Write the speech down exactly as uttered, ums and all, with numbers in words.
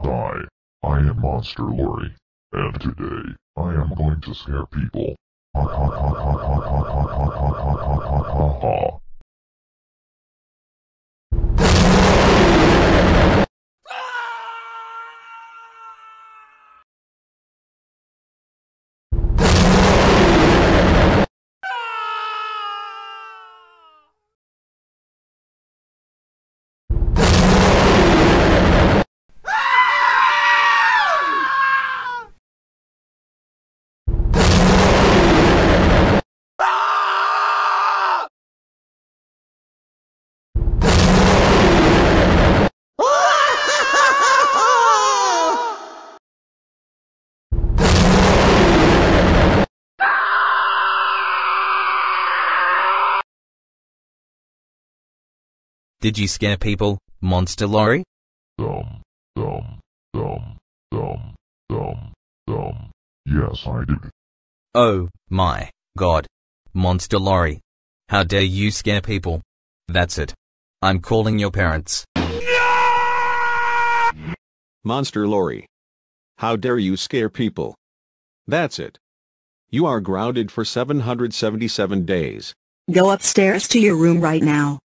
Hi, I am Monster Lorry, and today I am going to scare people. Ha ha ha ha ha ha ha ha ha ha ha ha ha. Did you scare people, Monster Lorry? Dumb, dumb, dumb, dumb, dumb, dumb. Yes, I did. Oh, my God. Monster Lorry. How dare you scare people? That's it. I'm calling your parents. Monster Lorry. How dare you scare people? That's it. You are grounded for seven hundred seventy-seven days. Go upstairs to your room right now.